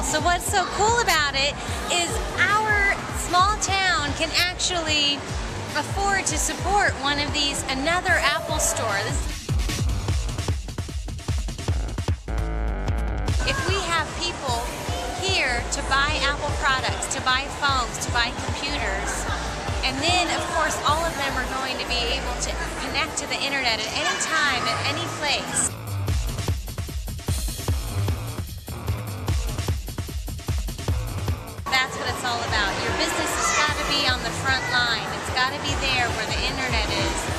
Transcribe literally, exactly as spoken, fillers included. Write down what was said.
So what's so cool about it is our small town can actually afford to support one of these, another Apple store. This, if we have people here to buy Apple products, to buy phones, to buy computers, and then of course all of them are going to be able to connect to the internet at any time, at any place. That's what it's all about. Your business has got to be on the front line. It's got to be there where the internet is.